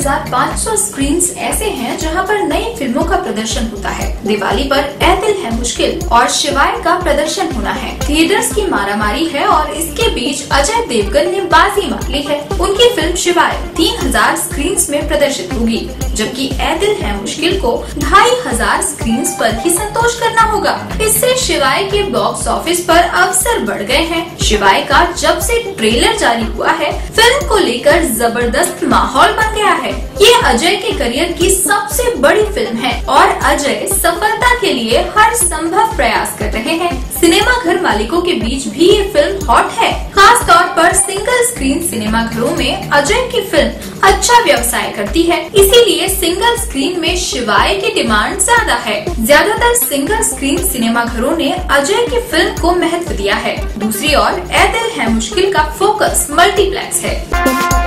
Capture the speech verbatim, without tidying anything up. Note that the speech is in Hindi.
हज़ार पाँच सौ स्क्रीन ऐसे हैं जहां पर नई फिल्मों का प्रदर्शन होता है। दिवाली पर ऐ दिल है मुश्किल और शिवाय का प्रदर्शन होना है। थिएटर्स की मारामारी है और इसके बीच अजय देवगन ने बाजी मार ली है। उनकी फिल्म शिवाय तीन हजार स्क्रीन में प्रदर्शित होगी, जबकि ऐ दिल है मुश्किल को ढाई हजार स्क्रीन पर ही संतोष करना होगा। इससे शिवाय के बॉक्स ऑफिस पर अवसर बढ़ गए हैं। शिवाय का जब से ट्रेलर जारी हुआ है, फिल्म को लेकर जबरदस्त माहौल बन गया है। ये अजय के करियर की सबसे बड़ी फिल्म है और अजय सफलता के लिए हर संभव प्रयास कर रहे हैं। सिनेमा घर मालिकों के बीच भी ये फिल्म हॉट है। खास तौर पर सिंगल स्क्रीन सिनेमा घरों में अजय की फिल्म अच्छा व्यवसाय करती है, इसीलिए सिंगल स्क्रीन में शिवाय की डिमांड ज्यादा है। ज्यादातर सिंगल स्क्रीन सिनेमा घरों ने अजय की फिल्म को महत्व दिया है। दूसरी ओर ऐ दिल है मुश्किल का फोकस मल्टीप्लेक्स है।